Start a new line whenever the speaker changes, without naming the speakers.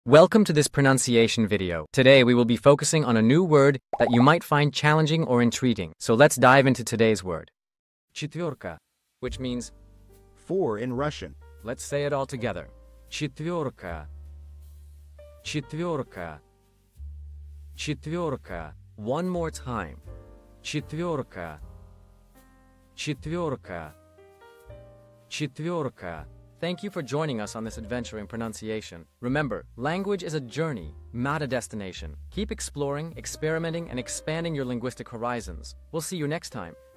Welcome to this pronunciation video. Today we will be focusing on a new word that you might find challenging or intriguing. So let's dive into today's word. Четверка, which means
4 in Russian.
Let's say it all together. Четверка. Четверка. Четверка. One more time. Четверка. Четверка. Четверка. Thank you for joining us on this adventure in pronunciation. Remember, language is a journey, not a destination. Keep exploring, experimenting, and expanding your linguistic horizons. We'll see you next time.